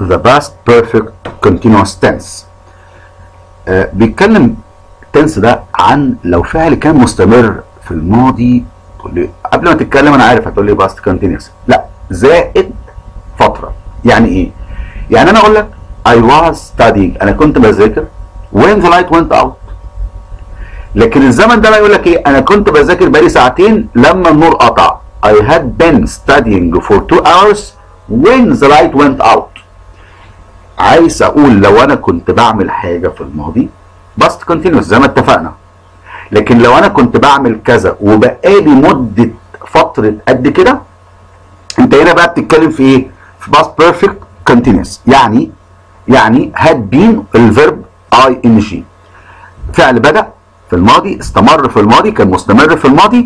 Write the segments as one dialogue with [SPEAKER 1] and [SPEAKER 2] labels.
[SPEAKER 1] the past perfect continuous tense. بيتكلم tense ده عن لو فعل كان مستمر في الماضي. تقول لي قبل ما تتكلم انا عارف هتقول لي past continuous، لا زائد فتره. يعني ايه؟ يعني انا اقول لك I was studying، انا كنت بذاكر when the light went out. لكن الزمن ده بقى يقول لك ايه؟ انا كنت بذاكر بقالي ساعتين لما النور قطع. I had been studying for 2 hours when the light went out. عايز اقول لو انا كنت بعمل حاجه في الماضي past continuous زي ما اتفقنا. لكن لو انا كنت بعمل كذا وبقالي مده فتره قد كده، انت هنا بقى بتتكلم في ايه؟ في past perfect continuous. يعني had been الفيرب ing، فعل بدأ في الماضي، استمر في الماضي، كان مستمر في الماضي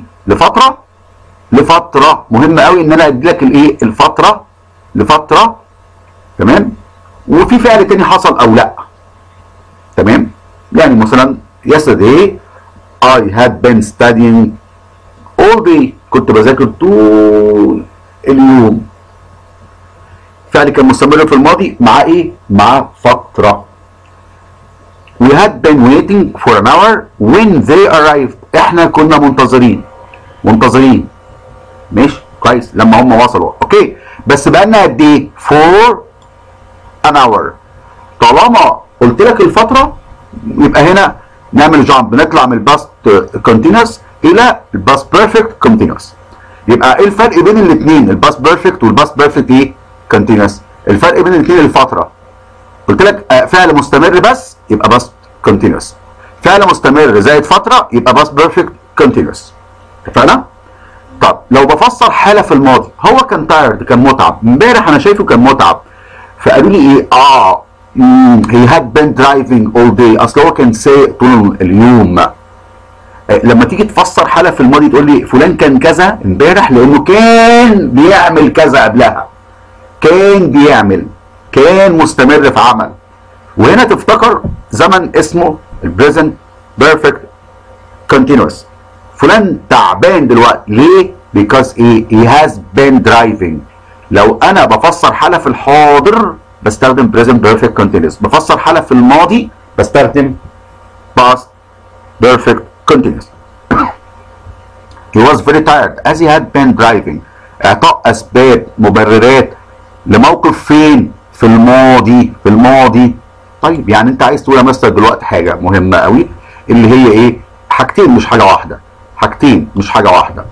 [SPEAKER 1] لفتره مهمه قوي ان انا ادي لك الايه؟ الفتره لفتره. تمام؟ وفي فعل تاني حصل او لا. تمام؟ يعني مثلا yesterday I had been studying all day، كنت بذاكر طول اليوم. فعل كان مستمر في الماضي مع ايه؟ مع فتره. We had been waiting for an hour when they arrived. احنا كنا منتظرين. ماشي كويس لما هم وصلوا. اوكي، بس بقالنا قد ايه؟ for an hour. طالما قلت لك الفتره يبقى هنا نعمل جامب، نطلع من الباست كونتينوس الى الباست بيرفكت كونتينوس. يبقى ايه الفرق بين الاثنين؟ الباست بيرفكت والباست بيرفكت ايه؟ كونتينوس. الفرق بين الاثنين الفتره. قلت لك فعل مستمر بس يبقى باست كونتينوس، فعل مستمر زائد فتره يبقى باست بيرفكت كونتينوس. اتفقنا؟ طب لو بفسر حاله في الماضي، هو كان تايرد، كان متعب امبارح، انا شايفه كان متعب، فقالوا لي ايه؟ he had been driving all day، اصل هو كان سايق طول اليوم. لما تيجي تفسر حاله في الماضي تقول لي فلان كان كذا امبارح لانه كان بيعمل كذا قبلها، كان مستمر في عمل. وهنا تفتكر زمن اسمه البريزنت بيرفكت كونتينوس. فلان تعبان دلوقتي ليه؟ because he has been driving. لو انا بفسر حاله في الحاضر بستخدم present perfect continuous، بفسر حاله في الماضي بستخدم past perfect continuous. he was very tired as he had been driving. اعطاء اسباب مبررات لموقف فين؟ في الماضي. طيب يعني انت عايز تقول يا مستر دلوقتي حاجه مهمه قوي اللي هي ايه؟ حاجتين مش حاجه واحده.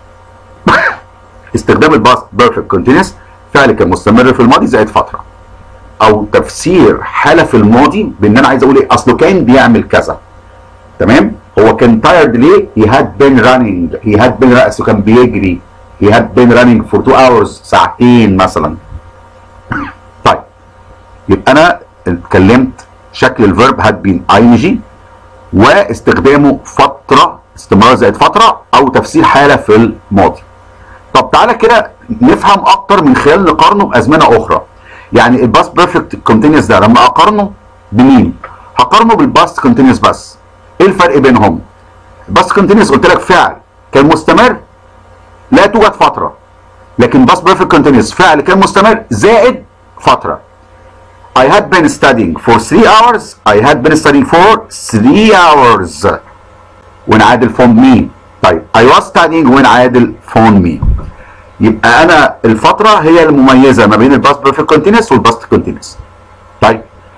[SPEAKER 1] استخدام الباست بيرفكت كونتينوس، فعل كان مستمر في الماضي زائد فتره، او تفسير حاله في الماضي بان انا عايز اقول ايه؟ اصله كان بيعمل كذا. تمام؟ هو كان تايرد ليه؟ he had been اصله كان بيجري. he had been running for 2 hours، ساعتين مثلا. طيب يبقى انا اتكلمت شكل الفيرب had been ing واستخدامه فتره، استمرار زائد فتره، او تفسير حاله في الماضي. طب تعالى كده نفهم اكتر من خلال نقارنه بازمنه اخرى. يعني الباست بيرفكت كونتينوس ده لما اقارنه بمين؟ هقارنه بالباست كونتينوس بس. ايه الفرق بينهم؟ الباست كونتينوس قلت لك فعل كان مستمر لا توجد فتره، لكن باست بيرفكت كونتينوس فعل كان مستمر زائد فتره. I had been studying for 3 hours. I had been studying for 3 hours when عادل phoned me. طيب I was studying when عادل phoned me. يبقى انا الفتره هي المميزه ما بين الباست بيرفكت كونتينوس والباست كونتينوس. طيب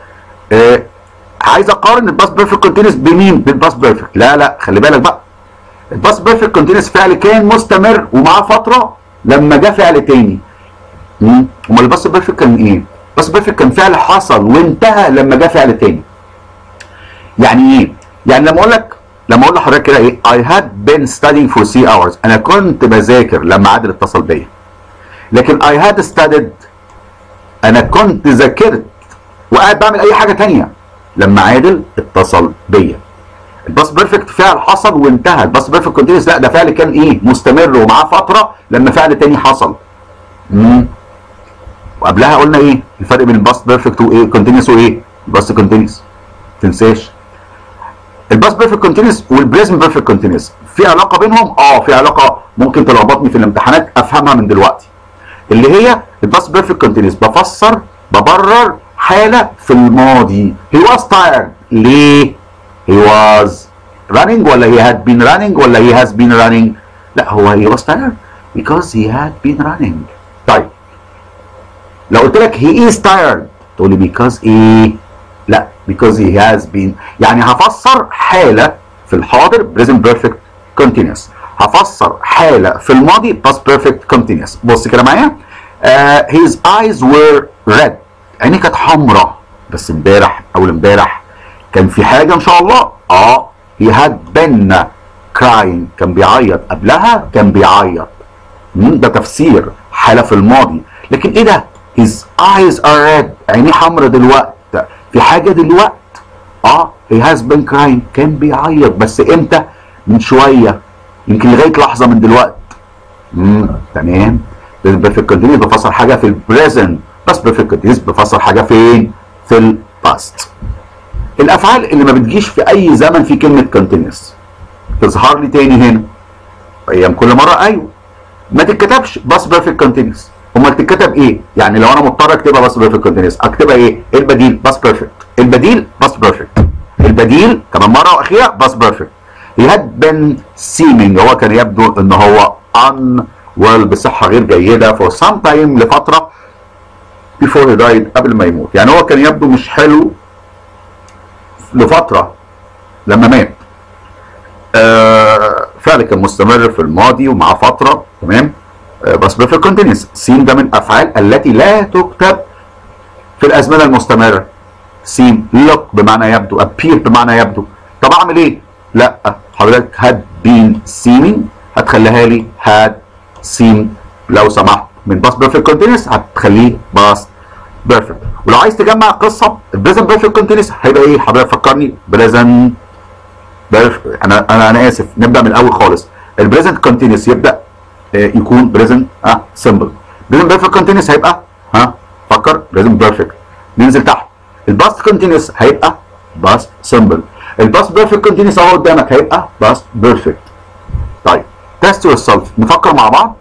[SPEAKER 1] عايز اقارن الباست بيرفكت كونتينوس بمين؟ بالباست بيرفكت. لا خلي بالك بقى، الباست بيرفكت كونتينوس فعل كان مستمر ومعاه فتره لما جه فعل تاني. امال الباست بيرفكت كان ايه؟ الباست بيرفكت كان فعل حصل وانتهى لما جه فعل تاني. يعني ايه؟ يعني لما اقول لحضرتك كده ايه؟ I had been studying for 3 hours، انا كنت بذاكر لما عادل اتصل بيا. لكن I had studied، انا كنت ذاكرت وقاعد بعمل اي حاجه تانيه لما عادل اتصل بيا. الباست بيرفكت فعل حصل وانتهى. الباست بيرفكت كونتينوس لا، ده فعل كان ايه؟ مستمر ومعاه فتره لما فعل تاني حصل. وقبلها قلنا ايه؟ الفرق بين الباست بيرفكت وايه؟ كونتينوس وايه؟ الباست كونتينوس. ما تنساش. الباست بيرفكت كونتينوس والبريزنت بيرفكت كونتينوس في علاقه بينهم؟ في علاقه ممكن تلخبطني في الامتحانات، افهمها من دلوقتي. اللي هي الباست بيرفكت كونتينوس ببرر حالة في الماضي. he was tired. ليه؟ he was running ولا he had been running ولا he has been running؟ لا، هو he was tired because he had been running. طيب لو قلت لك he is tired تقول لي because ايه؟ لا، because he has been. يعني هفسر حالة في الحاضر present perfect continuous، هفسر حالة في الماضي past perfect continuous. بص كده معايا. his eyes were red. عينيه كانت حمراء، بس امبارح اول امبارح كان في حاجة ان شاء الله. he had been crying. كان بيعيط قبلها، كان بيعيط. ده تفسير حالة في الماضي. لكن ايه ده؟ his eyes are red. عينيه حمراء دلوقتي، في حاجة دلوقتي. he has been crying. كان بيعيط بس امتى؟ من شوية، يمكن لغاية لحظة من دلوقتي. تمام. perfect continuous بفسر حاجة في البريزنت، بس perfect continuous بفسر حاجة فين؟ في الباست. الأفعال اللي ما بتجيش في أي زمن في كلمة continuous تظهر لي تاني هنا أيام كل مرة. أيوه، ما تتكتبش بس perfect continuous. امال تتكتب ايه؟ يعني لو انا مضطر اكتبها بس perfect continuous اكتبها ايه؟ البديل بس perfect، البديل بس perfect، البديل كمان مرة وأخيرة بس perfect. he had been seeming. هو كان يبدو ان هو unwell، بصحة غير جيدة for some time، لفترة before he died، قبل ما يموت. يعني هو كان يبدو مش حلو لفترة لما مات. فعل كان مستمر في الماضي ومع فترة. تمام. بس perfect continuous. seem ده من الأفعال التي لا تكتب في الأزمنة المستمرة. seem look بمعنى يبدو، appear بمعنى يبدو. طب أعمل إيه؟ لا، حضرتك had been seeming هتخليها لي had seemed. لو سمحت من past perfect continuous هتخليه past perfect. ولو عايز تجمع قصة present perfect continuous هيبقى إيه؟ حضرتك فكرني present perfect. أنا آسف، نبدأ من الأول خالص. البريزنت continuous يبدأ يكون present simple. present perfect continuous هيبقى فكر present perfect. ننزل تحت. الباست continuous هيبقى past simple. الباست بيرفكت continuous اهو قدامك هيبقى past perfect. طيب test yourself، نفكر مع بعض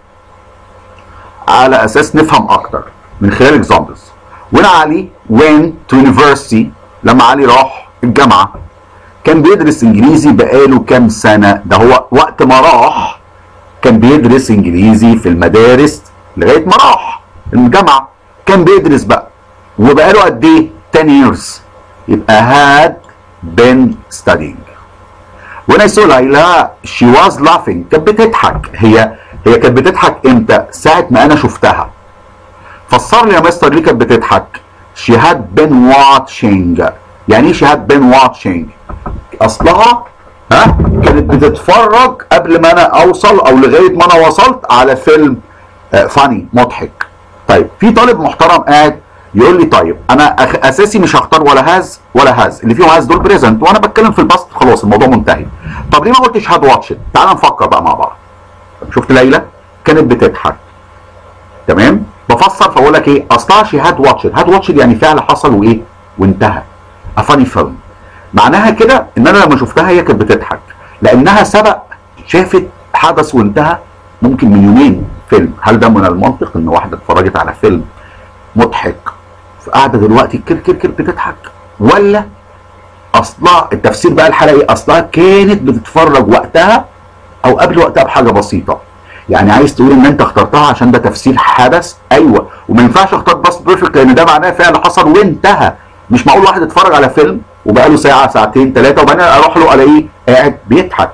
[SPEAKER 1] على اساس نفهم اكتر من خلال examples. when علي went to university، لما علي راح الجامعة كان بيدرس انجليزي بقاله كام سنة؟ ده هو وقت ما راح كان بيدرس انجليزي في المدارس لغاية ما راح الجامعة، كان بيدرس بقى وبقاله قد ايه؟ 10 years. يبقى had been studying. when I saw ليلى she was laughing، كانت بتضحك. هي كانت بتضحك امتى؟ ساعة ما انا شفتها. فسر لي يا مستر ليه كانت بتضحك. she had been watching. يعني ايه she had been watching؟ اصلها كانت بتتفرج قبل ما انا اوصل او لغاية ما انا وصلت على فيلم فاني مضحك. طيب في طالب محترم قاعد يقول لي طيب انا اساسي مش هختار ولا هاز ولا هاز، اللي فيهم هاز دول بريزنت وانا بتكلم في الباست، خلاص الموضوع منتهي. طب ليه ما قلتش هاد واتش؟ تعال نفكر بقى مع بعض. شفت ليلى كانت بتضحك، تمام؟ بفسر فاقول لك ايه؟ اصلها شي هاد واتش. هاد واتش يعني فعل حصل وايه؟ وانتهى. افاني فيلم. معناها كده ان انا لما شفتها هي كانت بتضحك لانها سبق شافت حدث وانتهى ممكن من يومين فيلم. هل ده من المنطق ان واحده اتفرجت على فيلم مضحك قاعده دلوقتي كر بتضحك؟ ولا اصلها التفسير بقى الحلقه ايه؟ اصلها كانت بتتفرج وقتها او قبل وقتها بحاجه بسيطه. يعني عايز تقول ان انت اخترتها عشان ده تفسير حدث؟ ايوه، وما ينفعش اختار باست بيرفكت لان ده معناه فعل حصل وانتهى. مش معقول واحد اتفرج على فيلم وبقاله ساعه ساعتين ثلاثه وبعدين اروح له الاقيه قاعد بيضحك.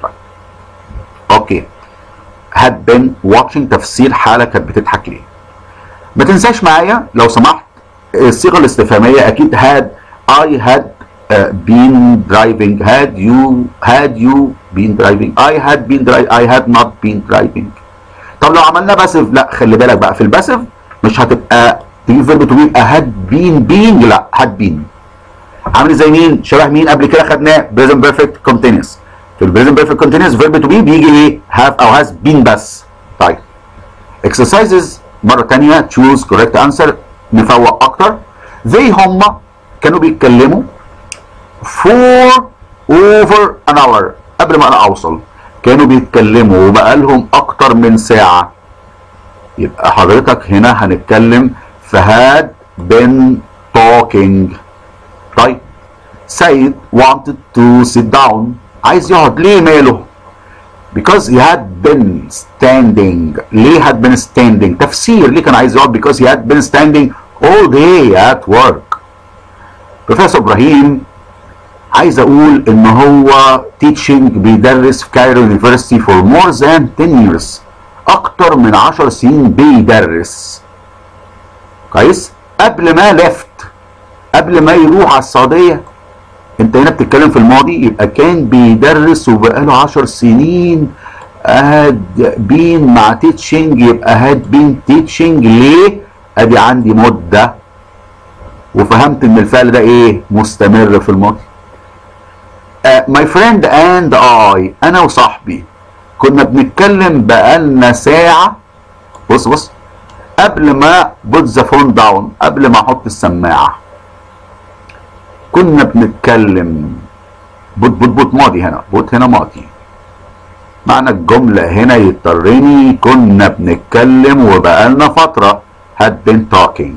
[SPEAKER 1] اوكي، had been watching تفسير حاله كانت بتضحك ليه. ما تنساش معايا لو سمحت الصيغه الاستفهاميه اكيد had I had been driving. had you been driving. I had been driving. I had not been driving. طب لو عملنا باسف، لا خلي بالك بقى في الباسف مش هتبقى تجيب فيرب تو بي يبقى had been being، لا had been. عامل زي مين؟ شبه مين قبل كده خدناه؟ present perfect continuous. في البريزنت بيرفكت continuous فيرب تو بي بيجي ايه؟ have او has been بس. طيب exercises مرة تانية choose correct answer نفوق أكتر. هم كانوا بيتكلموا for over an hour قبل ما أنا أوصل. كانوا بيتكلموا وبقالهم أكتر من ساعة. يبقى حضرتك هنا هنتكلم في had been talking. طيب سيد wanted to sit down. عايز يقعد. ليه ماله؟ because he had been standing. ليه had been standing؟ تفسير ليه كان عايز يقعد. because he had been standing all day at work. بروفيسور ابراهيم عايز اقول ان هو teaching بيدرس في كايرو يونيفرسيتي for more than 10 years. اكتر من 10 سنين بيدرس. كويس؟ قبل ما left، قبل ما يروح على السعودية. انت هنا بتتكلم في الماضي، يبقى كان بيدرس وبقاله 10 سنين. had been مع teaching يبقى had been teaching. ليه؟ ادي عندي مدة، وفهمت ان الفعل ده ايه؟ مستمر في الماضي. my friend and I، انا وصاحبي كنا بنتكلم بقالنا ساعة. بص قبل ما put the phone down، قبل ما احط السماعة كنا بنتكلم. بوت ماضي هنا، بوت هنا ماضي. معنى الجملة هنا يضطرني كنا بنتكلم وبقالنا فترة. had been talking.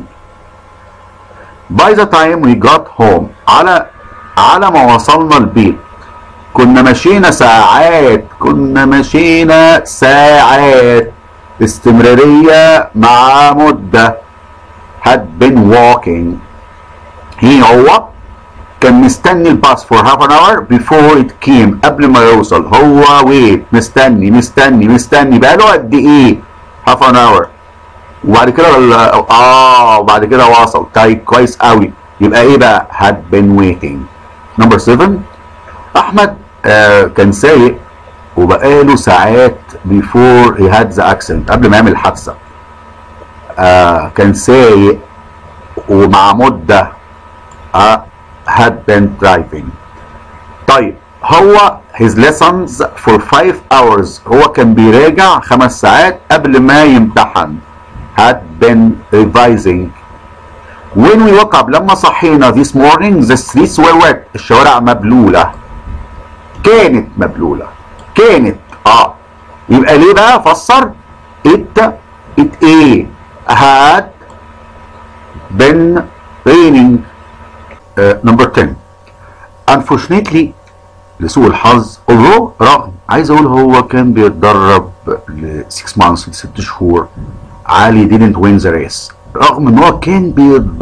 [SPEAKER 1] by the time we got home، على ما وصلنا البيت كنا مشينا ساعات. كنا مشينا ساعات. استمرارية مع مدة. had been walking. هو كان مستني الباص for half an hour before it came. قبل ما يوصل. هو wait، مستني بقاله قد ايه؟ half an hour. وبعد كده وبعد كده وصل. طيب كويس قوي. يبقى ايه بقى؟ had been waiting. number 7، احمد كان سايق وبقاله ساعات before he had the accident، قبل ما يعمل الحادثة. كان سايق ومع مدة had been driving. طيب هو his lessons for 5 hours، هو كان بيراجع 5 ساعات قبل ما يمتحن. had been revising. when we woke up، لما صحينا this morning the streets were wet، الشوارع مبلولة. كانت مبلولة. كانت يبقى ليه بقى؟ فسر. it ايه؟ had been raining. number 10، unfortunately لسوء الحظ although رغم، عايز اقول هو كان بيتدرب ل 6 months، ل 6 شهور. علي didn't win the race. رغم ان هو كان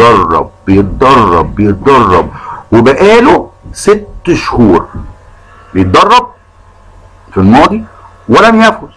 [SPEAKER 1] بيتدرب وبقاله 6 شهور بيتدرب في الماضي ولم يفوز.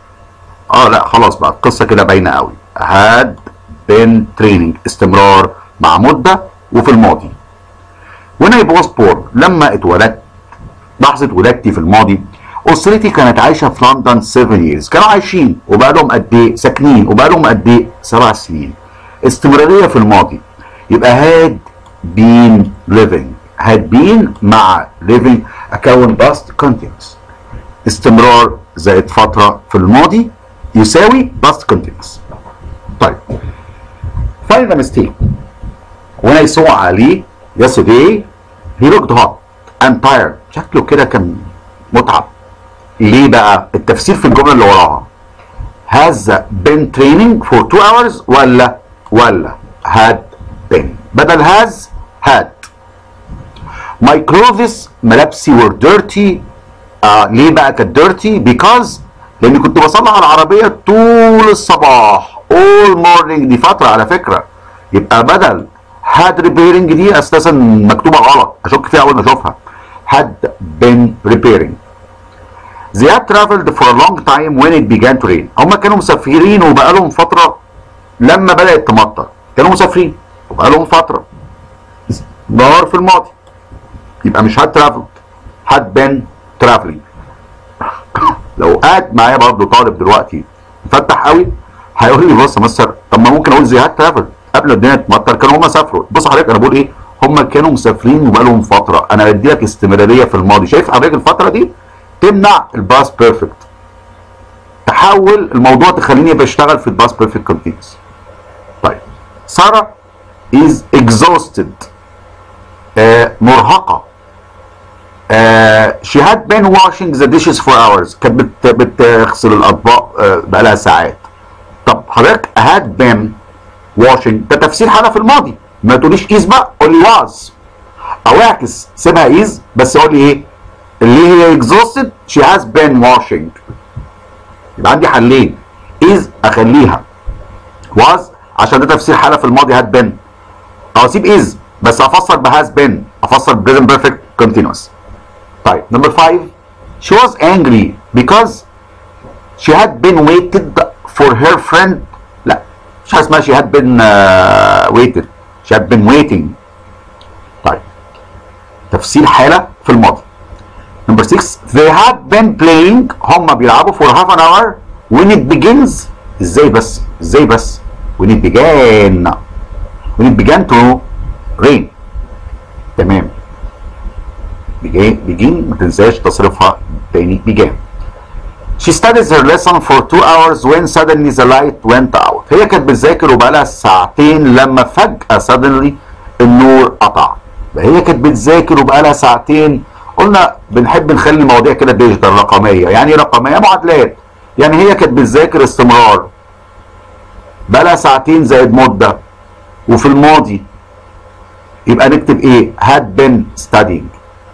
[SPEAKER 1] لا خلاص بقى القصه كده باينه قوي. had been training، استمرار مع مده وفي الماضي. when I was born، لما اتولدت، لحظه ولادتي في الماضي. اسرتي كانت عايشه في لندن 7 years، كانوا عايشين وبقى لهم قد ايه؟ ساكنين وبقى لهم قد ايه؟ 7 سنين. استمراريه في الماضي يبقى had been living. had been مع living اكون past continuous. استمرار زائد فتره في الماضي يساوي past continuous. طيب find the mistake. when I saw Ali yesterday he looked hot and tired. شكله كده كان متعب. ليه بقى؟ التفسير في الجمله اللي وراها. has been training for 2 hours ولا had been. بدل has had. my clothes، ملابسي were dirty. ليه بقى كانت dirty؟ because لاني كنت بصلح العربيه طول الصباح all morning. دي فتره على فكره. يبقى بدل had repairing دي اساسا مكتوبه غلط، اشك فيها اول ما اشوفها. had been repairing. they had traveled for a long time when it began to rain. هم كانوا مسافرين وبقى لهم فتره لما بدات تمطر. كانوا مسافرين وبقى لهم فتره. نهار في الماضي يبقى مش had traveled، had been traveling. لو قاعد معايا برضه طالب دلوقتي مفتح قوي هيقول لي بص يا مستر، طب ما ممكن اقول زي had traveled قبل الدنيا تمطر كانوا هم سافروا. بص حضرتك انا بقول ايه؟ هم كانوا مسافرين وبقى لهم فتره. انا بدي لك استمراريه في الماضي. شايف حضرتك الفتره دي تمنع الباست بيرفكت، تحول الموضوع تخليني بشتغل في الباست بيرفكت كونتينوس. طيب ساره is exhausted، مرهقه. she had been washing the dishes for hours، كانت بتغسل الاطباق بقالها ساعات. طب حضرتك had been washing. ده تفسير حاله في الماضي، ما تقوليش is بقى، قول لي was، او اعكس سيبها is بس قول لي ايه اللي هي exhausted she has been washing. يبقى عندي حلين، is اخليها was عشان ده تفسير حاله في الماضي had been، او اسيب is بس افسر ب has been، افسر present perfect continuous. طيب نمبر 5 she was angry because she had been waited for her friend. لا مش حاجه اسمها she had been waited، she had been waiting. طيب تفسير حاله في الماضي. نمبر 6 they had been playing، هم بيلعبوا for half an hour when it begins. ازاي بس when it began to rain. تمام، begin ما تنساش تصريفها تاني began. She studies her lesson for 2 hours when suddenly the light went out. هي كانت بتذاكر وبقالها ساعتين لما فجأة suddenly النور قطع. هي كانت بتذاكر وبقالها ساعتين. قلنا بنحب نخلي المواضيع كده ديجيتال رقمية. يعني رقمية معادلات. يعني هي كانت بتذاكر استمرار بقالها ساعتين زائد مدة، وفي الماضي يبقى نكتب ايه؟ had been studying.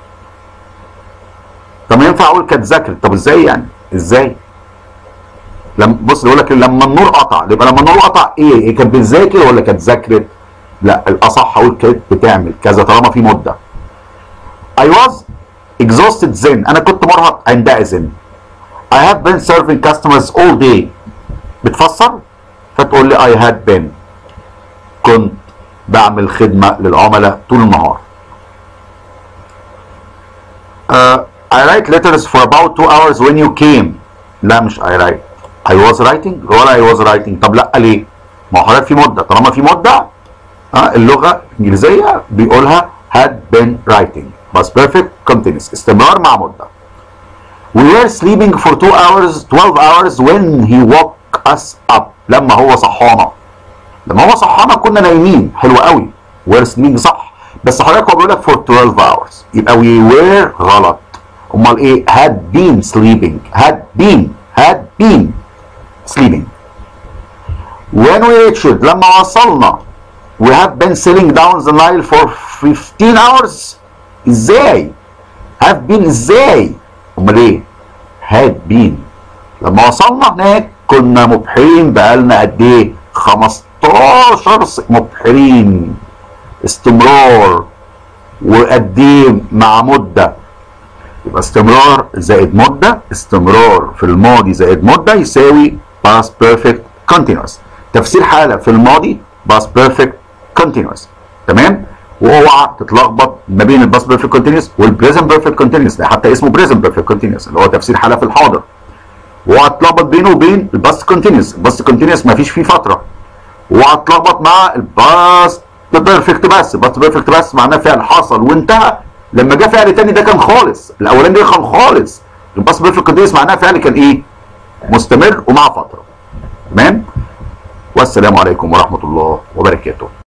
[SPEAKER 1] طب ينفع اقول كانت ذاكرت؟ طب ازاي يعني؟ ازاي؟ بص يقول لك لما النور قطع، يبقى لما النور قطع ايه؟ كانت بتذاكر ولا كانت ذاكرت؟ لا الاصح اقول كانت بتعمل كذا طالما في مده. I was exhausted then، انا كنت مرهق عندئذ. I have been serving customers all day. بتفسر؟ فتقول لي I had been، كنت بعمل خدمه للعملاء طول النهار. I write letters for about 2 hours when you came. لا مش I write، I was writing ولا I was writing. طب لا ليه؟ ما هو حضرتك في مده، طالما في مده اللغه الانجليزيه بيقولها had been writing بس perfect continuous، استمرار مع مده. We were sleeping for 12 hours when he woke us up. لما هو صحانا كنا نايمين. حلو قوي، we're sleeping صح، بس حضرتك هو بيقول لك for 12 hours يبقى we were غلط. امال ايه؟ had been sleeping، had been sleeping. when we reached، لما وصلنا we have been sailing down the Nile for 15 hours. ازاي؟ have been ازاي؟ امال ايه؟ had been. لما وصلنا هناك كنا مبحرين بقالنا قد ايه؟ 15 مبحرين. استمرار وقد ايه مع مده، يبقى استمرار زائد مده، استمرار في الماضي زائد مده يساوي past perfect continuous. تفسير حاله في الماضي past perfect continuous. تمام؟ واوعى تتلخبط ما بين الباست بيرفكت كونتينيوس والبريزنت بيرفكت كونتينيوس، ده حتى اسمه بريزنت بيرفكت كونتينيوس اللي هو تفسير حاله في الحاضر. واوعى تتلخبط بينه وبين الباست كونتينيوس، الباست كونتينيوس ما فيش فيه فتره. واوعى تتلخبط مع الباست بيرفكت بس، الباست بيرفكت بس معناه فعل حصل وانتهى، لما جه فعل تاني ده كان خالص، الاولاني ده كان خالص. الباست بيرفكت كونتينيوس معناه فعل كان ايه؟ مستمر ومع فتره. تمام؟ والسلام عليكم ورحمه الله وبركاته.